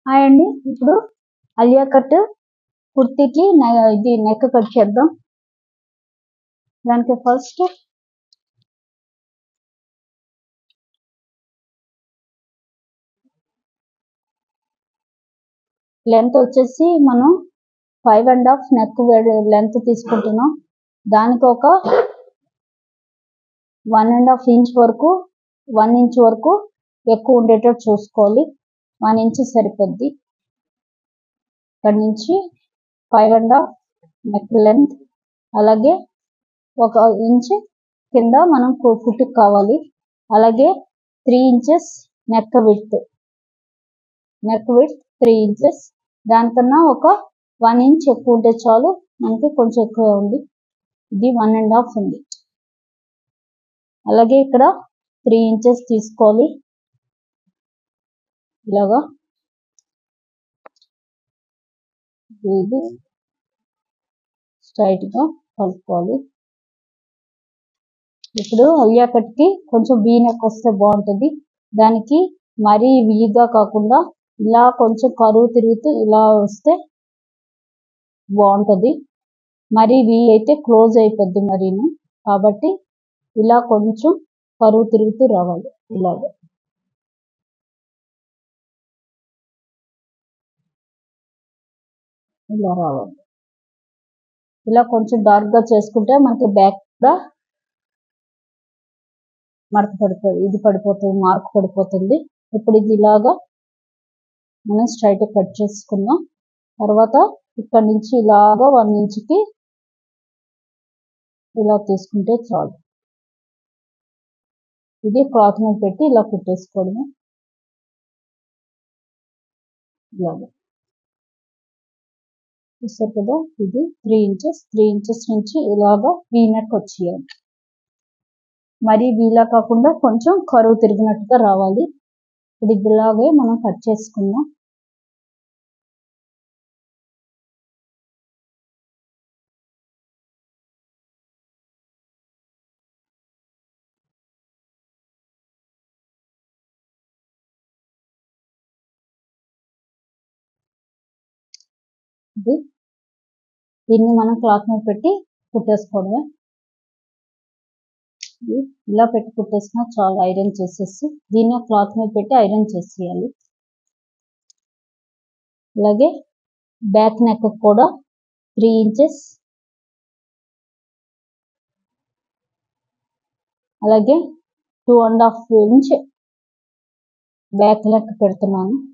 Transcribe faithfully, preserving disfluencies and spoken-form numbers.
Hi అండి. ఇప్పుడు Alia cut కుర్తీకి ఇది నెక్ కట్ చేద్దాం. దానికి ఫస్ట్ లెంత్ వచ్చేసి మనం five and half neck length తీసుకుంటున్నాం. దానికి ఒక వన్ అండ్ హాఫ్ ఇంచ్ వరకు వన్ ఇంచ్ వరకు ఎక్కువ ఉండేటట్టు చూసుకోవాలి. వన్ ఇంచ్ సరిపోద్ది. ఇక్కడ నుంచి five and half neck length, అలాగే ఒక ఇంచ్ కింద మనం కుట్టుకు కావాలి. అలాగే three inches neck width neck width three inches. దానికన్నా ఒక వన్ ఇంచ్ ఎక్కువ ఉంటే చాలు. మనకి కొంచెం ఎక్కువ ఉంది, ఇది వన్ అండ్ హాఫ్ ఉంది. అలాగే ఇక్కడ త్రీ ఇంచెస్ తీసుకోవాలి. ఇలాగా ఇది స్ట్రైట్ గా కలుపుకోవాలి. ఇప్పుడు అలియా కట్ కి కొంచెం వీ నెక్ వస్తే బాగుంటుంది. దానికి మరీ వీగా కాకుండా ఇలా కొంచెం కరువు తిరుగుతూ ఇలా వస్తే బాగుంటుంది. మరీ వీ అయితే క్లోజ్ అయిపోద్ది మరీను. కాబట్టి ఇలా కొంచెం కరువు తిరుగుతూ రావాలి. ఇలాగ ఇలా రావాలి. ఇలా కొంచెం డార్క్ గా చేసుకుంటే మనకి బ్యాక్ కూడా మడత పడిపోతుంది, ఇది పడిపోతుంది, మార్క్ పడిపోతుంది. ఇప్పుడు ఇది ఇలాగా మనం స్ట్రైట్ కట్ చేసుకుందాం. తర్వాత ఇక్కడ నుంచి ఇలాగా వన్ ఇంచ్కి ఇలా తీసుకుంటే చాలు. ఇది క్లాత్ మీద పెట్టి ఇలా కుట్టేసుకోవడమే. ఇలాగా చూస్తారు కదా, ఇది త్రీ ఇంచెస్ త్రీ ఇంచెస్ నుంచి ఇలాగా వీ నెక్ వచ్చేయాలి. మరి వీలా కాకుండా కొంచెం కరువు తిరిగినట్టుగా రావాలి. ఇప్పుడు ఇదిలాగే మనం కట్ చేసుకుందాం. ఇది దీన్ని మనం క్లాత్ మీద పెట్టి కుట్టేసుకోవడమే. ఇలా పెట్టి కుట్టేసినా చాలా ఐరన్ చేసేసి దీన్ని క్లాత్ మీద పెట్టి ఐరన్ చేసేయాలి. అలాగే బ్యాక్ నెక్ కూడా త్రీ ఇంచెస్, అలాగే two and half inch back neck పెడుతున్నాను.